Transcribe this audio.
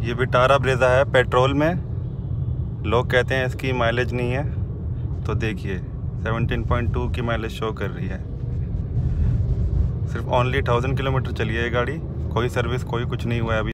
ये Vitara Brezza है petrol में। लोग कहते हैं इसकी माइलेज नहीं है, तो देखिए 17.2 की माइलेज शो कर रही है। सिर्फ ओनली 1000 किलोमीटर चली है ये गाड़ी। कोई सर्विस कोई कुछ नहीं हुआ है अभी।